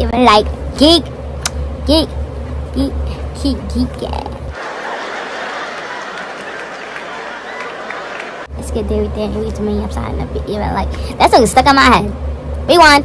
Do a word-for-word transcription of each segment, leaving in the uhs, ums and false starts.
Even like geek, geek, geek, geek, geek, yeah. Let's get there with that and read to me upside the bit. Even like that song is stuck in my head. Rewind.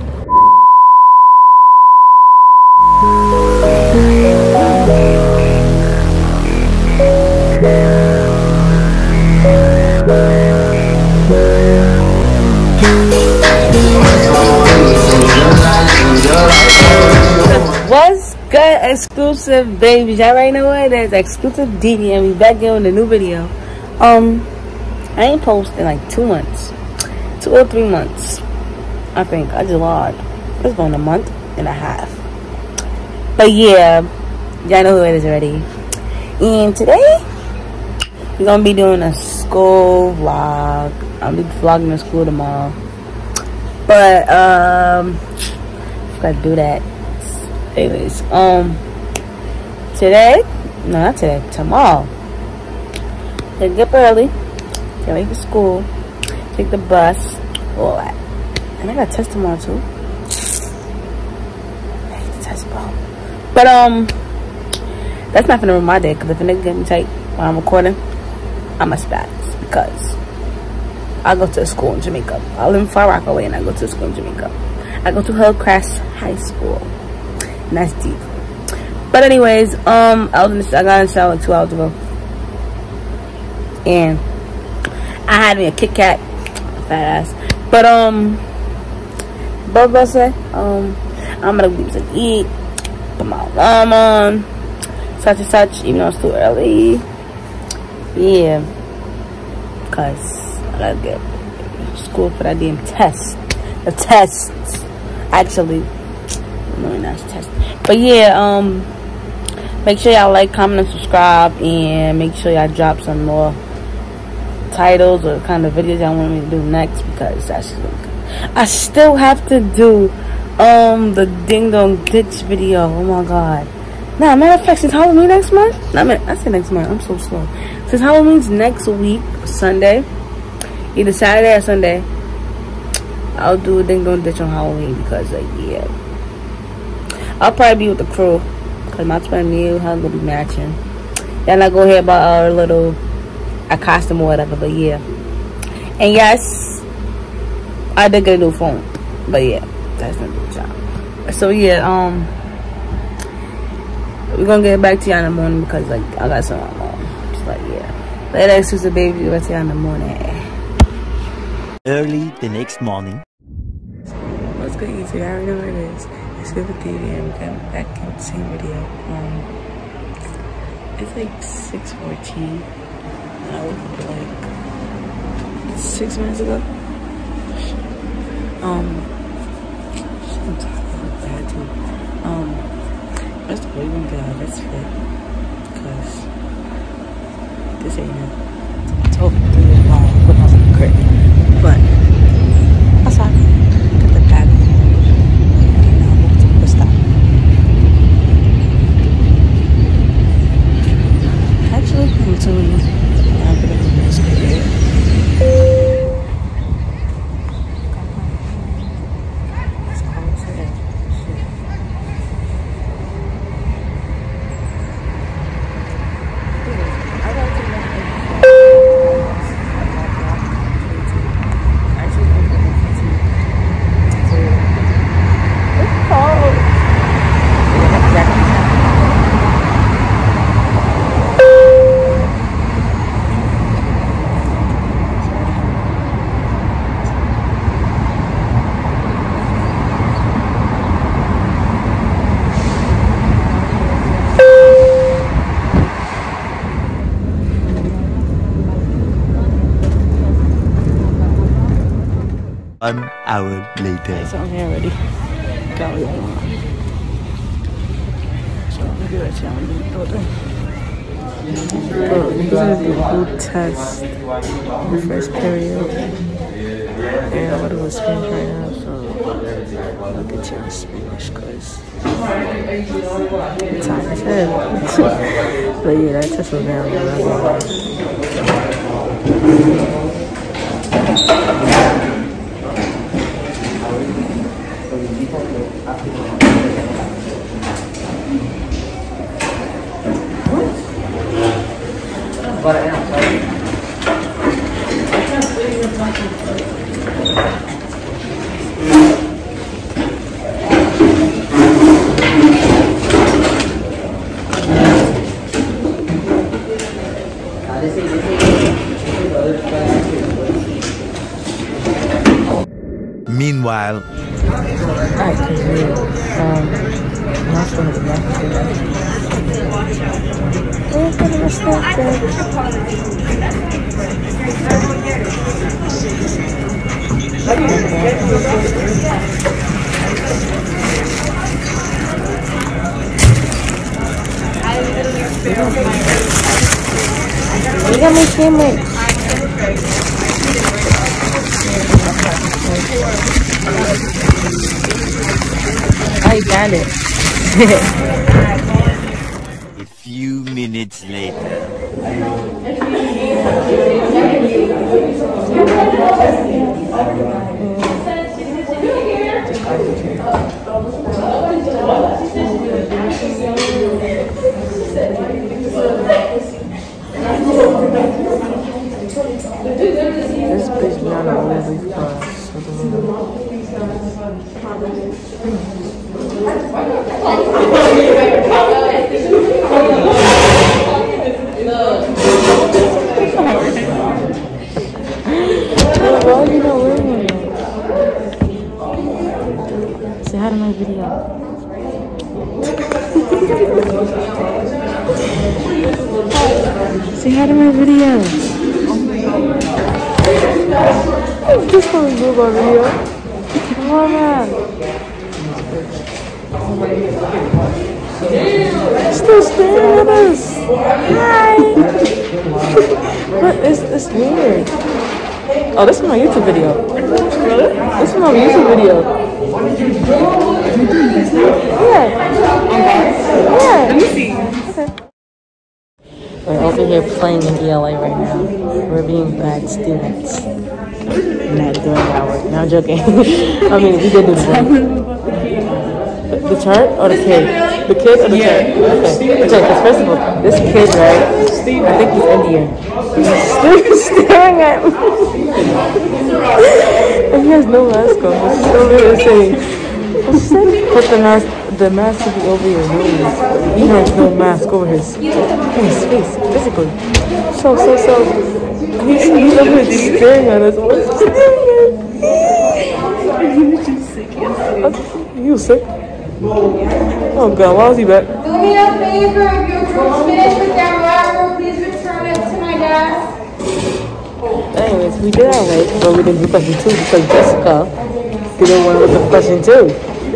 What's good, exclusive babies? Y'all already know what it is. Exclusive D D, and we back here with a new video. Um, I ain't posted in like two months, two or three months. I think I just lied. It's going a month and a half. But yeah, y'all know who it is already. And today we're gonna be doing a school vlog. I'll be vlogging the school tomorrow. But um, I gotta do that. Anyways, um, today, no, not today, tomorrow, I get up early, get ready for school, take the bus, all that. And I got a test tomorrow too. I hate the test, bro. But um, that's not gonna ruin my day, because if a nigga get me tight while I'm recording, I'm a spaz, because I go to a school in Jamaica. I live in Far Rockaway and I go to a school in Jamaica. I go to Hillcrest High School. And that's deep. But anyways, um, I was in the, I got in the shower like two hours ago, and I had me a Kit Kat, fat ass. But um, but I say, um, I'm gonna do some eat, put my alarm on, such and such, even though it's too early. Yeah, cause I gotta get to school for that damn test. The test, actually. No, not test. But yeah, um, make sure y'all like, comment, and subscribe, and make sure y'all drop some more titles or kind of videos y'all want me to do next, because that's I still have to do um the ding dong ditch video. Oh my god. Nah, matter of fact, since Halloween next month, nah, man, I said next month. I'm so slow. Since Halloween's next week, Sunday, either Saturday or Sunday, I'll do a ding dong ditch on Halloween, because like yeah. I'll probably be with the crew, because my twin and me, how gonna be matching. Y'all not gonna hear about our little our costume or whatever, but yeah. And yes, I did get a new phone, but yeah, that's not a good job. So yeah, um, we're gonna get back to y'all in the morning, because like I got something on. Just like yeah, later, exclusive baby, we'll see y'all in the morning. Early the next morning. What's good, YouTube? I already know what it is. It's good with T V, and we're getting back in the same video. Um, it's like six fourteen. I woke up like six minutes ago. Um, I'm tired of that too. Um, first of all, we're gonna get out of this fit, because this ain't it. I told him to do it long, but I was in the crib. But outside, get the bag. Actually, I'm telling you, I'm gonna go to school here. It's cold today. Shit. I gotta take my Actually, I'm going to fatigue. So, it's cold. One hour later. So I'm here already. Got what I want. So I'm gonna do that shit. I'm gonna do the Bro, we're gonna do a whole test. The first period. And I'm gonna do a Spanish right now, so I'll get you in Spanish, cause it's time as hell. But yeah, that test was very good. Alright, cause you, um, now it's going to be back to that. We're gonna miss that thing. You got my camera. I got it. A few minutes later. This bitch not a really fast. Why are you not wearing it? Say hi to my video. Say hi to my video. This one is my video. Come on, man. Still staring at us. Hi. But it's, it's weird. Oh, this is my YouTube video. Really? This is my YouTube video. Yeah. Yeah. Let me see. Okay. We're over here playing in E L A right now. We're being bad students. Not doing our work. No, I'm joking. I mean, we did do the work. The chart or the kid? The kid or the chart? Okay. Okay, because first of all, this kid, right? I think he's Indian. He's staring at me. And he has no mask on. He's still there saying, put the mask, the mask should be over your nose. He has no mask over his, his face, physically. So, so, so, he's, he's over here staring at us. What's he staring at? He was just sick yesterday. He was sick? Oh God, why was he back? Do me a favor, if your group's finished with that wrapper, please return it to my desk. Anyways, we did our work, but we didn't do question two because Jessica didn't want to look at question two.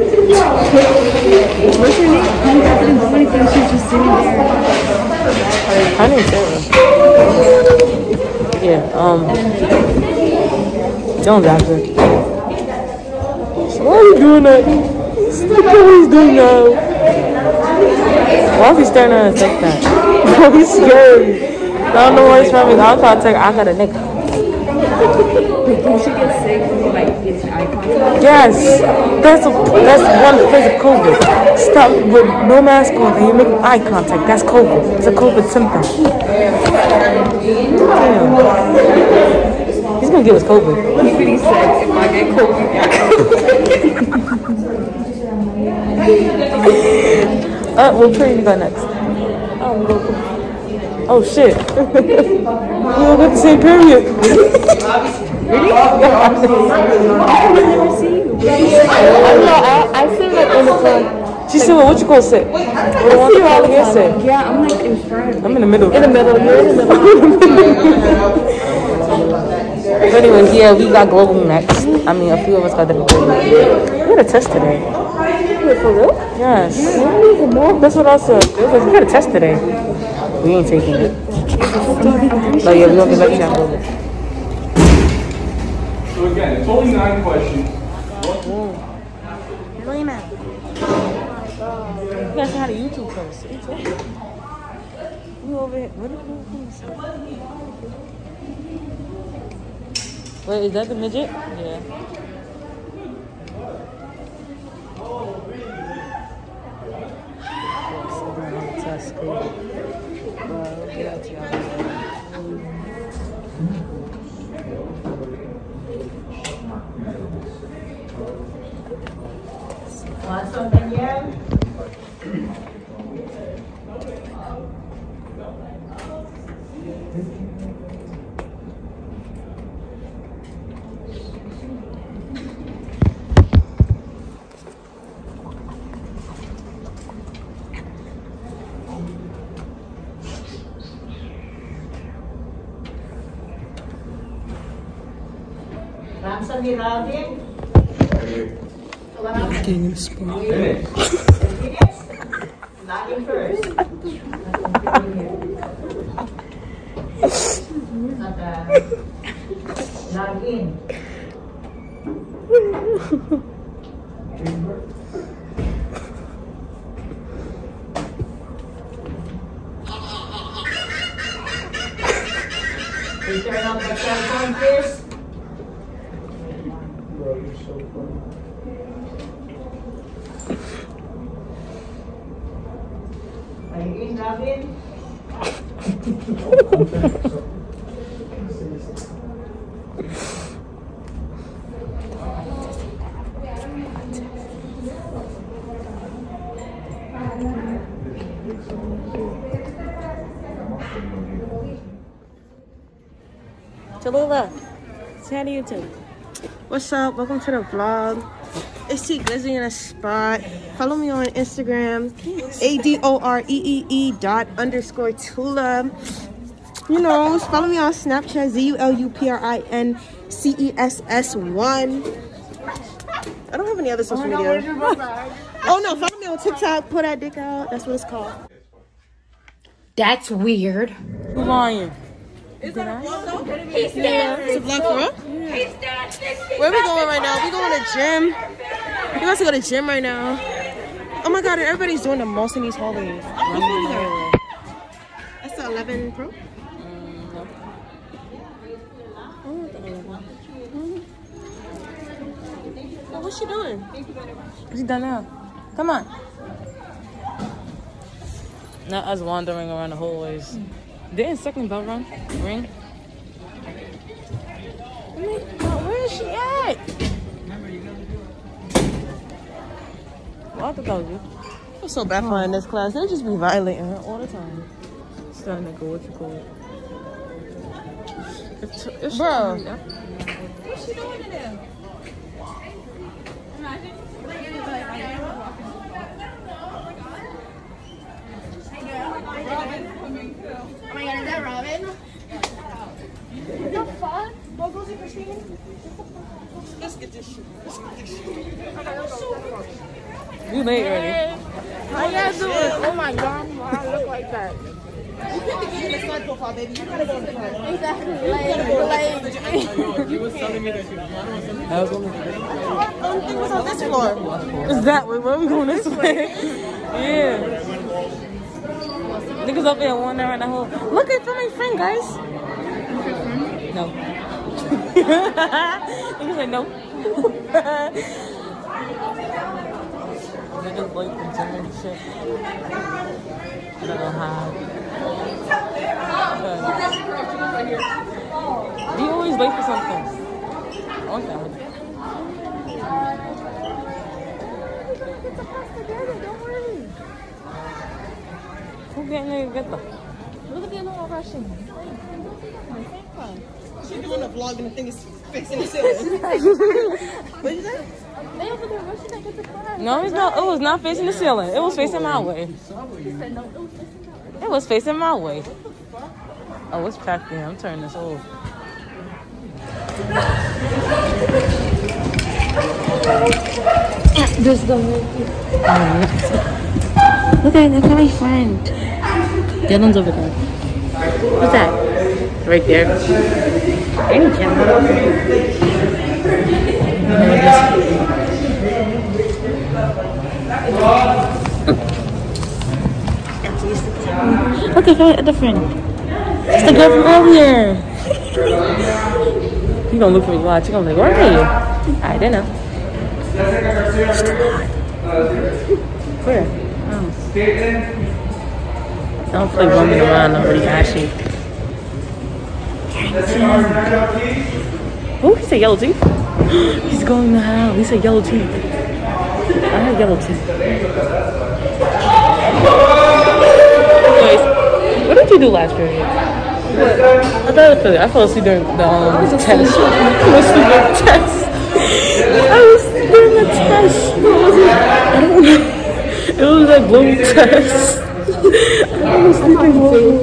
What's your name? I didn't do anything, she was just sitting there. Her name's Sarah. Yeah, um, Jones absent. So why are you doing that? Look at what he's doing now. Why is he staring at us like that? No, he's scary. I don't know where he's from. I'm trying to take I got a nigga. You should get sick when you like get eye contact. Yes, that's a, that's one phase of COVID. Stop with no mask on and you make eye contact. That's COVID. It's a COVID symptom. Damn. He's gonna give us COVID. He really said, if I get COVID, I get COVID. Uh, what period you got next? Oh, oh shit. We all got the same period. Really? I don't know, I, I feel like in the front. She said, well, what you gonna say? What do you want to all here say? Yeah, I'm like in front. I'm in the middle. In the middle, you're in the middle. Anyways, yeah, we got global next. I mean, a few of us got different global. We had a test today. For real? Yes. That's what I said. We had a test today. We ain't taking it. But yeah, we don't get back to that. So again, it's only nine questions. Really, man? You guys know how to YouTube first. You over here. What are you doing? Wait, is that the midget? Yeah. Test. Well, get out to y'all. Want something yet? Getting in the spot. Login first. Login. Please turn off the cell phone, please. Bro, you're so funny. Are you in, Robin? Tallulah, say hi to YouTube. What's up? Welcome to the vlog. It's T Glizzy in a spot. Follow me on Instagram, A D O R E E E dot underscore Tula. You know, follow me on Snapchat, Z U L U P R I N C E S S one. I don't have any other social media. Oh no, follow me on TikTok, pull that dick out. That's what it's called. That's weird. Who's lying? Is that a vlog though? It's a vlog for real? Where are we going right now? We going to gym. We about to go to gym right now. Oh my god, and everybody's doing the most in these hallways. That's the eleven Pro? Mm, no. Oh, the eleven. Oh, what's she doing? What's she done now? Come on. Not us wandering around the hallways. Didn't second bell run? Ring? I mean, where is she at? Well, I thought that was you. I'm so bad for in this class. They just be violating her all the time. Starting to go, what you call it? If, if Bro. She, yeah. What's she doing in there? Oh my god, is that Robin? What the fuck? Well, go see Christine. Let's get this shit. Let's get this shit. You late already. How y'all doing? Oh my god, why I look like that? You get to get in the side profile, baby. You gotta go in the front. Exactly. Like, like. You was telling me that you I was on the Um, thing was on this floor. Is that way? Where I'm going this way? Yeah. Niggas up there wandering around the whole. Look at my friend, guys. No. Niggas like no. Niggas like the gym and shit. I don't know how. You always wait for something. I want that one. Don't worry. Who getting there to get them? Look at the little rushing. She's doing a vlog and the thing is facing the ceiling. What did you say? They over there rushing to get the car. No, it's not. It was not facing the ceiling. It was facing my way. It was facing my way. Oh, it's packed here. I'm turning this off. Just go. Look at look at my friend. Dylan's over there. What's that? Right there. Any gym. Look at that other friend. It's the girl from earlier. You gonna look for me watch. You gonna be like, where are you? I don't know. Where? Oh. I don't feel like roaming around nobody ashy. Oh, he said yellow teeth. He's going to hell. He said yellow teeth. I had yellow teeth. Anyways, what did you do last period? What? I thought it was I fell asleep during the um, test. I was asleep during the test. I was during the test. I don't know. It was like blue test. I was sleeping well.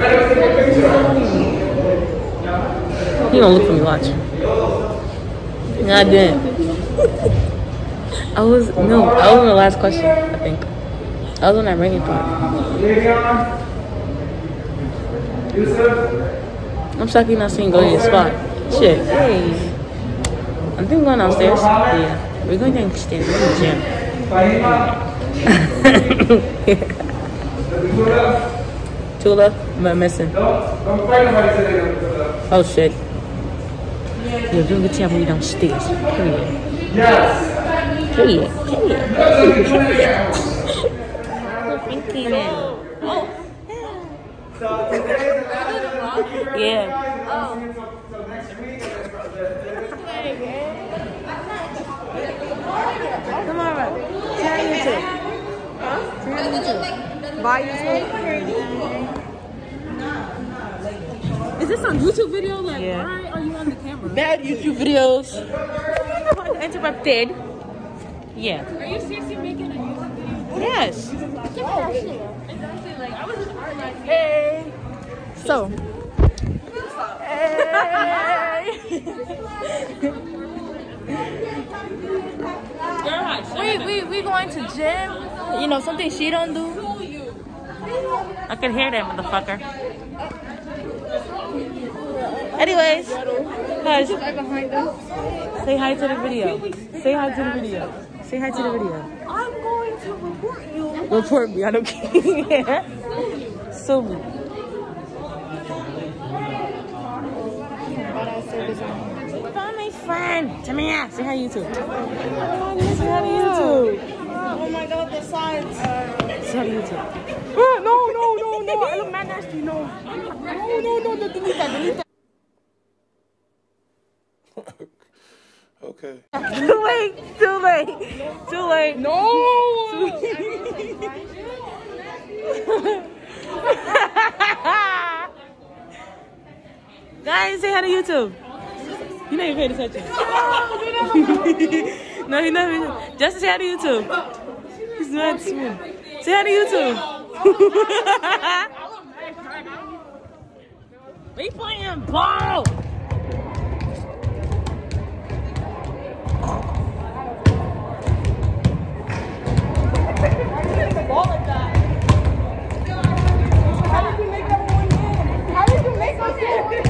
You don't look for me, watch. No, I didn't. I was no, I was on the last question, I think. I was on that rainy part. I'm shocked you're not seeing go to your spot. Shit. Hey. I'm thinking going downstairs. Yeah. We're going downstairs. We're in the gym. Tula? Am I missing? Oh shit. Yeah, we're going to tell me downstairs. Period. Yes. Period. Period. Yeah. Come on, right. Say hi to YouTube. Huh? Say hi to YouTube. Bye, YouTube. Is this a YouTube video? Like, Yeah. why are you on the camera? Bad YouTube videos. Interrupted. Yeah. Are you seriously making a YouTube video? Yes. Exactly. Like, I was just like, hey. So. we we we going to gym. You know something she don't do. I can hear that motherfucker. Anyways, guys, say hi to the video. Say hi to the video. Say hi to the video. I'm going to report you. Report me. I don't care. So me. Follow my friend. Tamia, say hi to YouTube. Say hi to YouTube. Oh my god, the sides. Say hi to YouTube. Oh, no, no, no, no. I look mad nasty. No. No, no, no, no. Delete that. Delete that. Okay. Too late. Too late. Too late. No. Too Guys, say hi to YouTube. You're not even paying attention. No, you're not even. Just say hi to YouTube. He's not smooth. Say hi to YouTube. We playing ball. How did you make that one win? How did you make us win?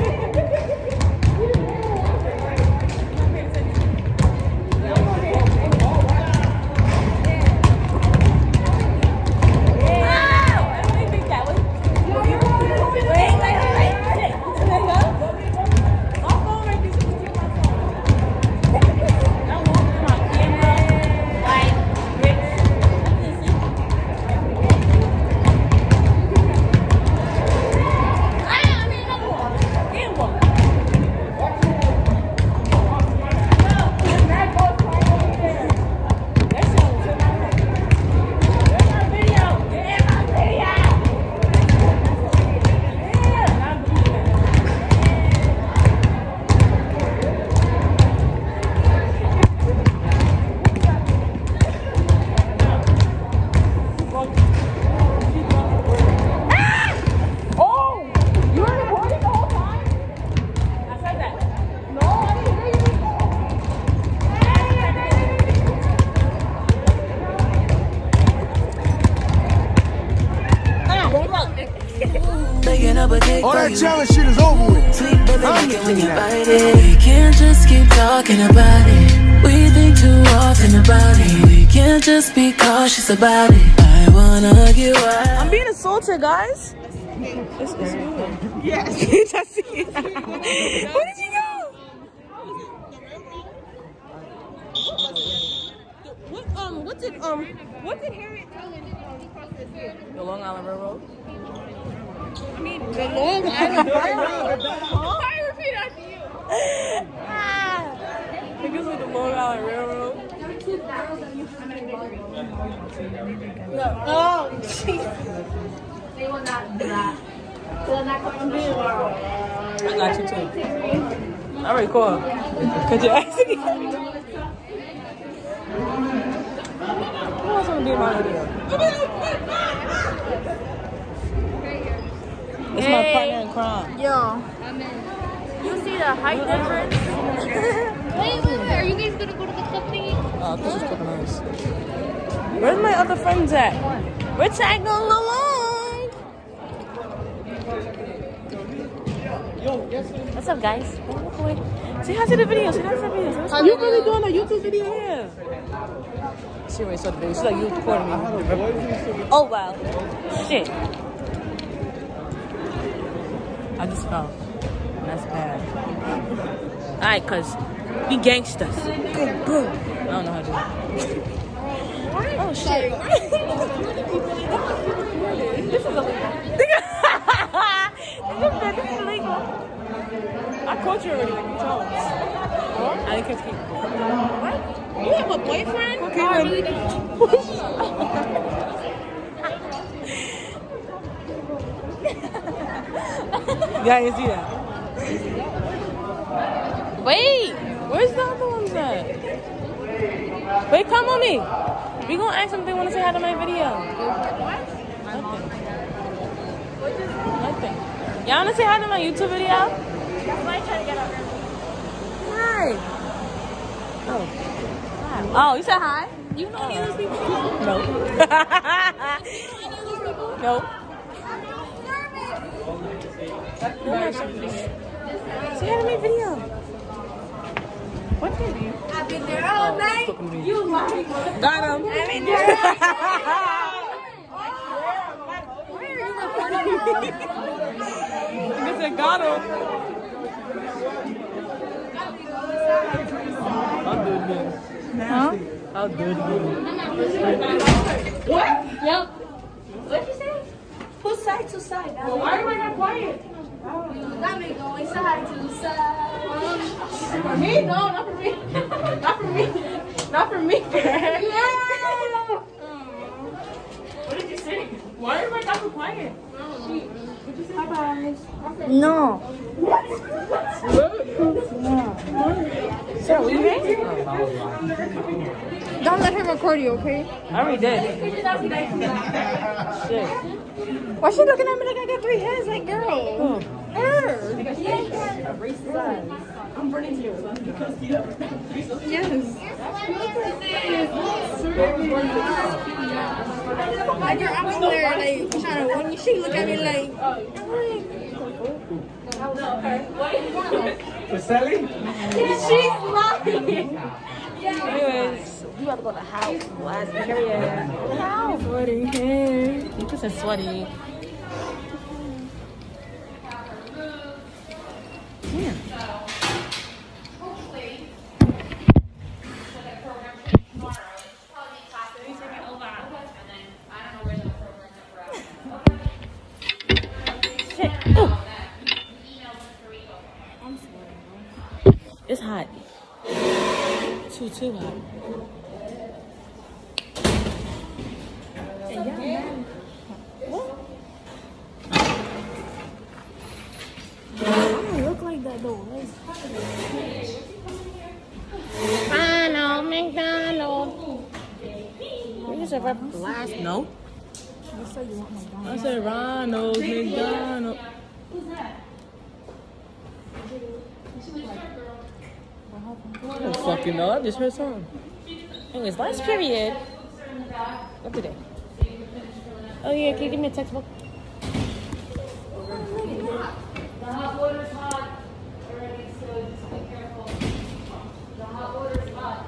All that challenge shit is over with. Sweet baby, like it when you bite it. We can't just keep talking about it. We think too often about it. We can't just be cautious about it. I wanna get wild. I'm being assaulted, guys. It's, it's yes. Where did you go? What um what did um what did Harriet tell him um, he crossed the street? The Long Island Railroad. I mean the Long Island Railroad. I repeat after you. I think it's like the Long Island Railroad. Oh jeez. They will not do that. They're not going to do I got you too. I already called. Cause you're asking me. Who else wanna be in my video? It's my partner in crime. Yo, you see the height difference? Wait, wait, wait. Are you guys gonna go to the club thingy? Oh, this is fucking nice. Where's my other friends at? We're tagging along. What's up, guys? Say hi to the video. Say hi to the video. Are you really doing a YouTube video? Yeah. She already saw the video. She's like, you recording me. Oh, wow. Shit. I just fell. That's bad. Alright, cuz. Be gangsters. Go, go. I don't know how to do it. Oh, shit. This is illegal. This is illegal. I caught you already. You told me. I didn't catch you. What? You have a boyfriend? Okay, oh, I really don't. Yeah, you see that? Wait, where's the other ones at? Wait, come on me. We gonna ask them if they want to say hi to my video. Nothing. Nothing. Y'all wanna say hi to my YouTube video? That's why I try to get out there. Hi. Oh. Hi. Oh, you said hi? You know any of those people? No. No. Say hi to my video. What did you? I've been there all night. You lying. Got him. I've been there all night. Why are you recording me? I guess I got him. I'll do it again. Huh? I'll do it again. What? Yep. What did you say? Who's side to side? Well, why am I not quiet? That me going side to side. For me? No, not for me. Not for me. Not for me. Yeah. What did you say? Why am I not so quiet? What did you say? Bye-bye. No. So, are we leaving? Don't let him record you, okay? I already did. Shit. Why she looking at me like I got three heads? Like, girl. Oh. Her. I'm burning you. Yes. Like, girl, I'm over there, like, trying to, when she look at me like, For Sally? she's lying. Anyways, we about to go to the house. Last period. House. Sweaty hair. You just said sweaty. Yeah. Shit. Oh. It's hot. Too, too hot. What? I don't look like that though. Ronald McDonald. Where is that last note? I said Ronald McDonald. Who's that? I don't fucking know. I just heard something. Anyways, last period. What today? Oh yeah, can you give me a textbook? The hot water's hot already, so just be careful. The hot water's hot.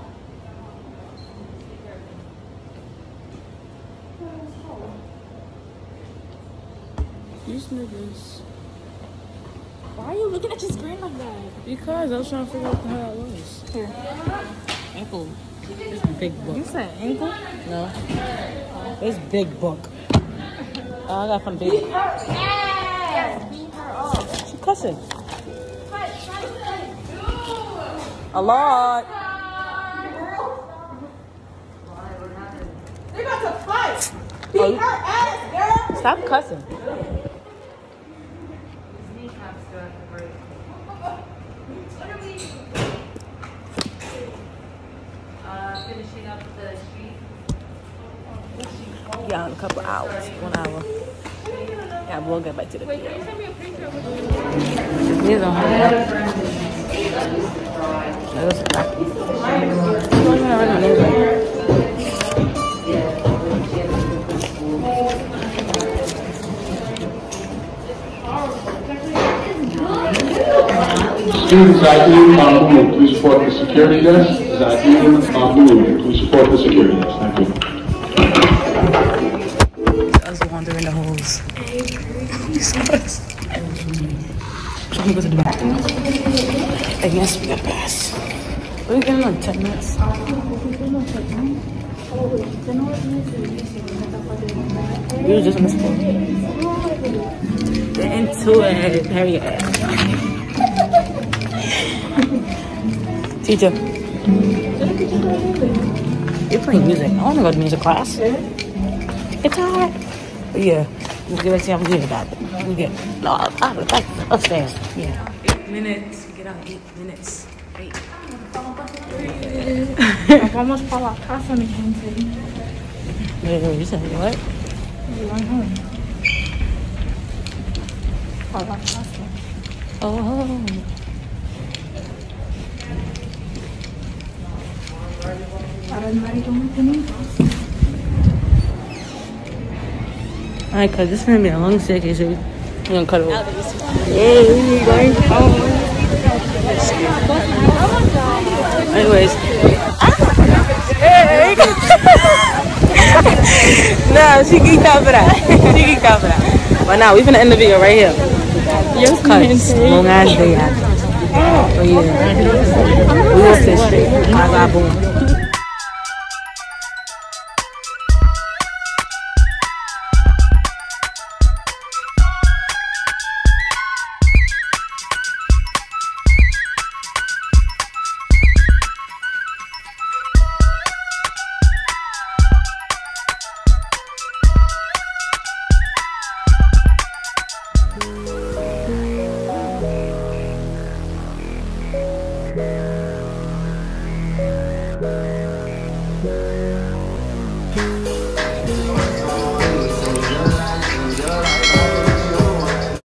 These niggas. Why are you looking at your screen like that? Because I was trying to figure out what the hell it was. Here. Ankle. It's a big book. You said ankle? No. It's big book. Oh, I got from baby. Beat her ass! Beat her up. She cussing. A lot. They're about to fight. Beat oh, her ass, girl. Stop cussing. Finishing up the street. Yeah, in a couple hours. One hour. Yeah, we'll get back to the video. Wait, can you send me a picture of what These are hard. Students I D on move, please support the security desk. I D on move, please support the security desk. Thank you. I was wandering the halls. I'm gonna go to the bathroom. I guess we gotta pass. We're getting like ten minutes. You were just in the school. Get into it. Hurry up. Teacher. You're playing music. I wanna go to music class. It's alright. But yeah, we'll get back to you. I'm good about it. We get no, I'll be back upstairs. Yeah. Eight minutes. Get out. Eight minutes. Eight. Vamos para la casa, mi gente. Wait, wait, you said what? We're going home. Para la casa. Oh. Para el marido muy bonito. Alright, cause this is gonna be a long staircase. So we're gonna cut it off. Yeah, we're going home. Anyways. Hey. Nah, she geeked out for that. She geeked out for that. But now we finna end the video right here. Yes, cause long ass day after. Oh yeah. We will fish. I got boom.